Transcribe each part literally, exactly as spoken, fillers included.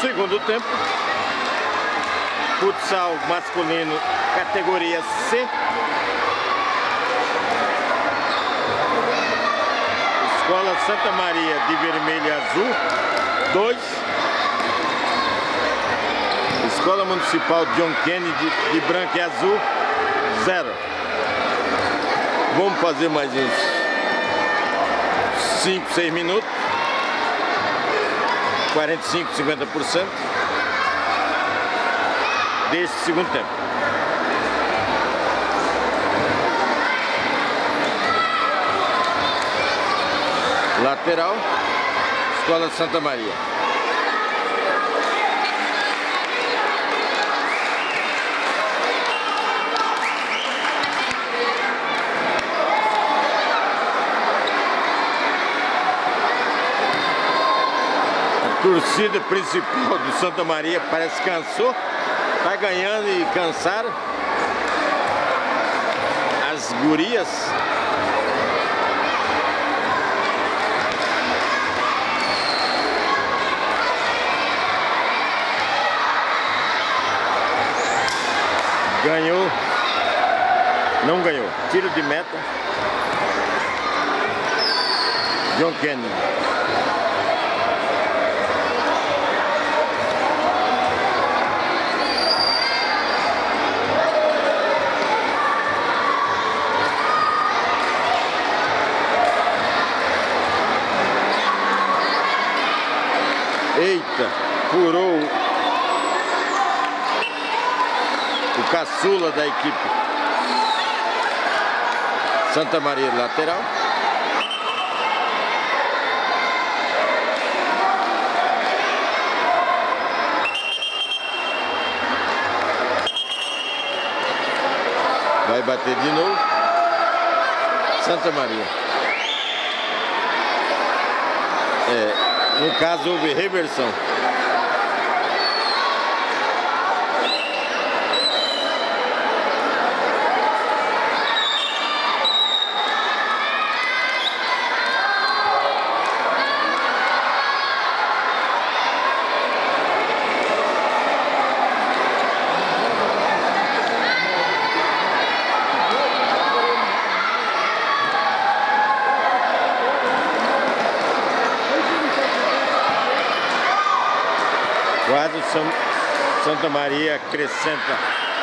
Segundo tempo, futsal masculino, categoria C. Escola Santa Maria de vermelho e azul, dois. Escola Municipal John Kennedy de branco e azul, zero. Vamos fazer mais uns cinco, seis minutos. quarenta e cinco, cinquenta por cento desse segundo tempo. Lateral, Escola Santa Maria. A torcida principal do Santa Maria parece que cansou, tá ganhando e cansaram. As gurias ganhou, não ganhou, tiro de meta, John Kennedy. Eita, furou o caçula da equipe Santa Maria, lateral. Vai bater de novo Santa Maria. É, no caso houve reversão. Quadro Santa Maria acrescenta.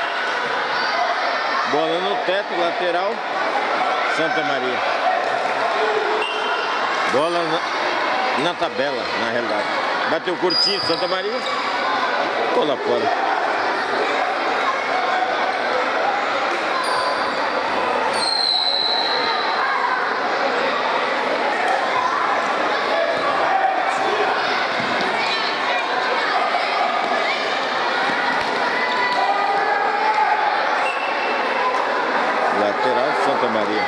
Bola no teto, lateral, Santa Maria. Bola na, na tabela, na realidade. Bateu curtinho, Santa Maria. Bola fora. Lateral, Santa Maria.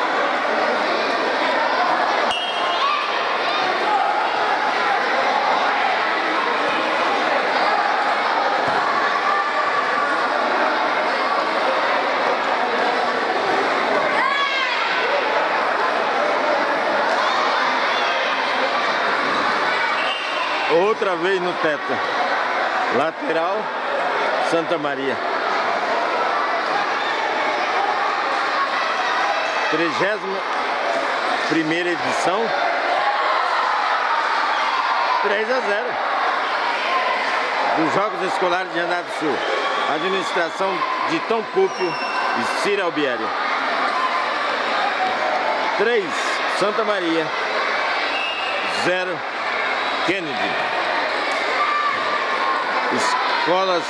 Outra vez no teto. Lateral, Santa Maria. Trigésima primeira edição, três a zero dos Jogos Escolares de Jandar do Sul. Administração de Tom Cúpio e Cira Albieri. três Santa Maria, zero Kennedy. Escolas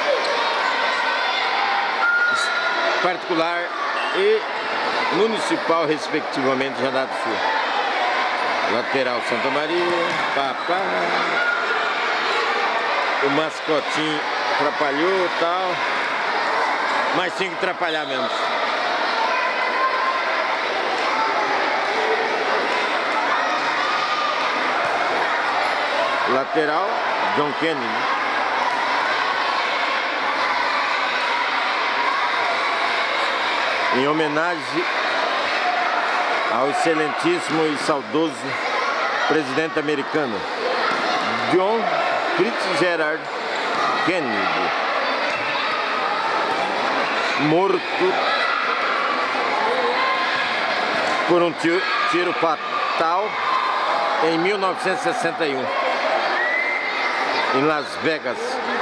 particular e municipal, respectivamente, Jandar do Sul. Lateral Santa Maria, papá. O mascotinho atrapalhou e tal, mas tinha que atrapalhar mesmo. Lateral, John Kennedy. Em homenagem ao excelentíssimo e saudoso presidente americano John Fitzgerald Kennedy, morto por um tiro, tiro fatal em mil novecentos e sessenta e um, em Las Vegas.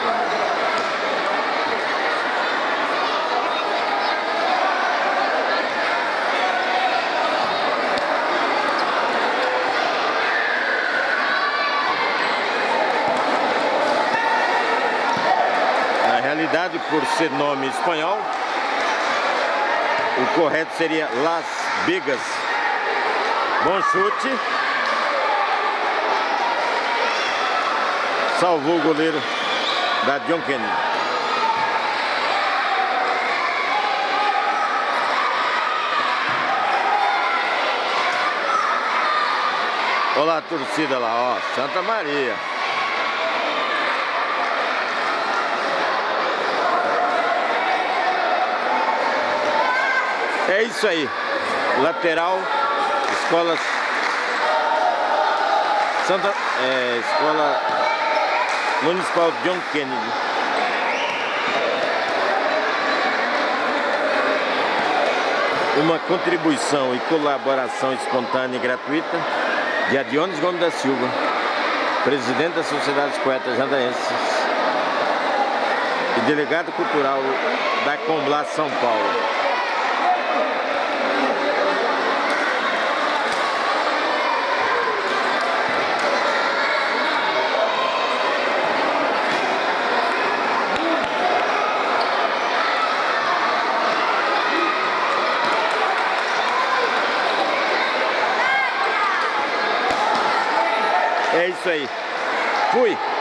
Na realidade, por ser nome espanhol, o correto seria Las Vegas. Bom chute. Salvou o goleiro da John Kennedy. Olha lá a torcida lá, ó, Santa Maria. É isso aí, lateral, escola Santa, é, escola municipal John Kennedy. Uma contribuição e colaboração espontânea e gratuita de Adiones Gomes da Silva, presidente da Sociedade dos Poetas Jandaenses e delegado cultural da Comblas São Paulo. É isso aí. Fui.